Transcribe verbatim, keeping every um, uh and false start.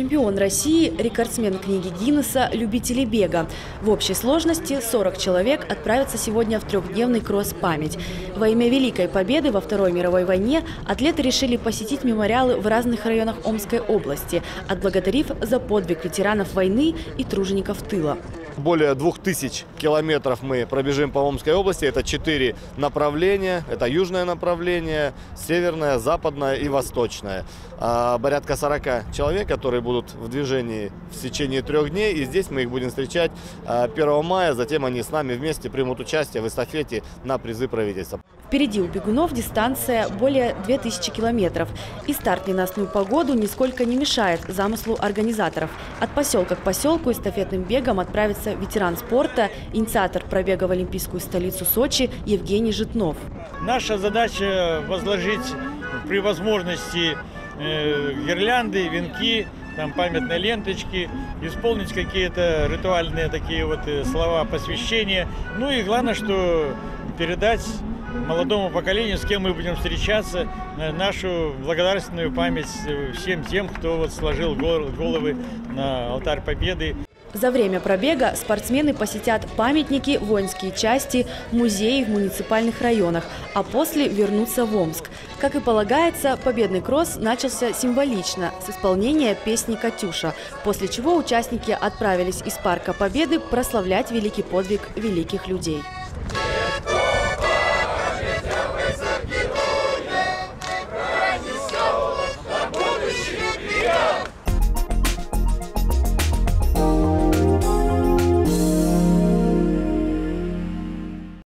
Чемпион России, рекордсмен книги Гиннесса, любители бега. В общей сложности сорок человек отправятся сегодня в трехдневный кросс-память. Во имя Великой Победы во Второй мировой войне атлеты решили посетить мемориалы в разных районах Омской области, отблагодарив за подвиг ветеранов войны и тружеников тыла. Более двух тысяч километров мы пробежим по Омской области. Это четыре направления. Это южное направление, северное, западное и восточное. А порядка сорока человек, которые будут в движении в течение трех дней. И здесь мы их будем встречать первого мая. Затем они с нами вместе примут участие в эстафете на призы правительства. Впереди у бегунов дистанция более двух тысяч километров. И старт в ненастную погоду нисколько не мешает замыслу организаторов. От поселка к поселку эстафетным бегом отправится ветеран спорта, инициатор пробега в олимпийскую столицу Сочи Евгений Житнов. Наша задача возложить при возможности э, гирлянды, венки, там, памятные ленточки, исполнить какие-то ритуальные такие вот слова посвящения. Ну и главное, что передать молодому поколению, с кем мы будем встречаться, нашу благодарственную память всем тем, кто вот сложил головы на алтарь Победы. За время пробега спортсмены посетят памятники, воинские части, музеи в муниципальных районах, а после вернутся в Омск. Как и полагается, победный кросс начался символично с исполнения песни «Катюша», после чего участники отправились из Парка Победы прославлять великий подвиг великих людей.